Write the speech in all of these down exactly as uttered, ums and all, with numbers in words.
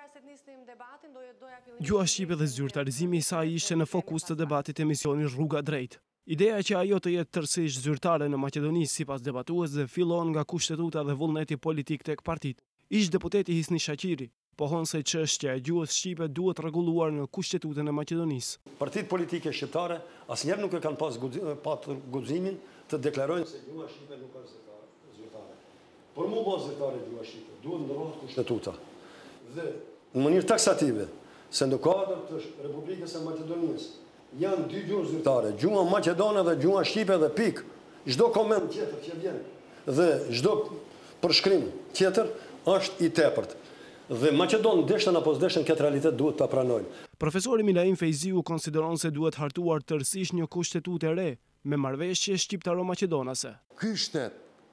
Gjuha shqipe dhe zyrtarizimi i saj ishte në fokus të debatit emisioni Rruga Drejt. Ideja që ajo të jetë tërësisht zyrtare në Maqedoni sipas debatuesve fillon nga kushtetuta dhe vullneti politik tek partitë. Ish deputeti Hisni Shaqiri pohon se çështja e gjuhës shqipe duhet rregulluar në kushtetutën e Maqedonisë. Partitë politike shqiptare asnjëherë nuk e kanë pas patur guximin të deklarojnë se gjuha shqipe nuk është zyrtare. Por mu bë zyrtare gjuha shqipe, duhet ndrohet kushtetuta. Dhe në mënyrë taksative, se në kuadër të Republikës së Maqedonisë janë dy gjuhë zyrtare, gjuha maqedone dhe gjuha shqipe dhe pikë. Çdo koment tjetër që vjen dhe çdo përshkrim tjetër është i tepërt. Dhe Maqedonë deshtën apo s'deshtën këtë realitet duhet ta pranojnë. Profesori Milaim Fejziu konsideron se duhet hartuar tërësisht një kushtetutë e re me marrëveshje shqiptaro-maqedonase. Ky shtet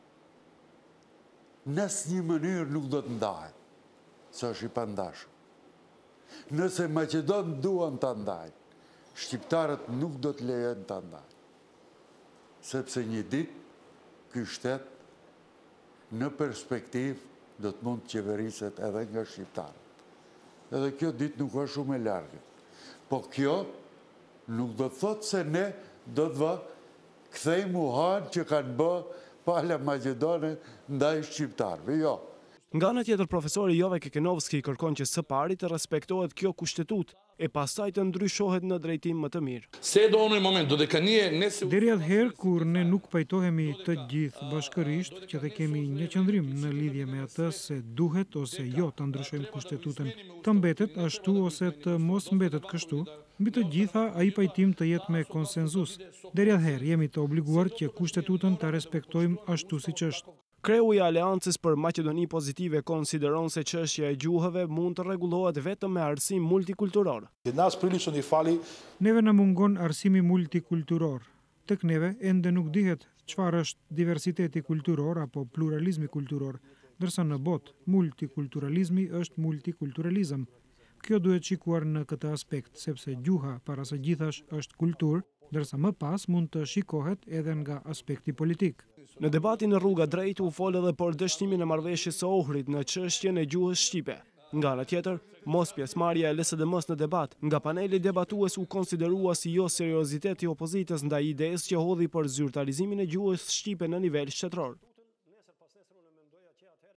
në asnjë mënyrë nuk do të ndahet, se është i pandashëm. Nëse Maqedonë duan ta ndajnë, shqiptarët nuk do të lejojnë ta ndajnë. Sepse një ditë ky shtet në perspektivë do të mund të qeveriset edhe nga shqiptarët. Edhe kjo ditë nuk është shumë e largët. Po kjo nuk do të thotë se ne do të vë kthejmë uhan që kanë bë pala Maqedone ndaj shqiptarëve. Jo. Nga ana tjetër, profesori Jove Kekenovski kërkon që së pari të respektohet kjo kushtetutë e pastaj të ndryshohet në drejtim më të mirë. Se do në moment do të kanie nëse deri atëherë kur ne nuk pajtohemi të gjithë bashkërisht që të kemi një qëndrim në lidhje me atë se duhet ose jo të ndryshojmë kushtetutën, të mbetet ashtu ose të mos mbetet kështu, mbi të gjitha ai pajtim të jetë me konsenzus. Deri atëherë jemi të obliguar që kushtetutën ta respektojmë ashtu siç është. Kreu i Aleancës për Maqedoni Pozitive konsideron se çështja e gjuhëve mund të rregullohet vetëm me arsim multikulturor. Neve na mungon arsimi multikulturor. Tek neve ende nuk dihet çfarë është diversiteti kulturor apo pluralizmi kulturor, ndërsa në botë multikulturalizmi është multikulturalizëm. Kjo duhet shikuar në këtë aspekt, sepse gjuha para së gjithash është kulturë, ndërsa më pas mund të shikohet edhe nga aspekti politik. Në debatin në Rruga Drejt u fol edhe për dështimin e marrëveshjes së Ohrit në çështjen e gjuhës shqipe. Nga ana tjetër, mos pjesëmarrja e L S D M-s në debat nga paneli debatues u konsiderua si jo seriozitet i opozitës ndaj idesë që hodhi për zyrtarizimin e gjuhës shqipe në nivel shtetëror.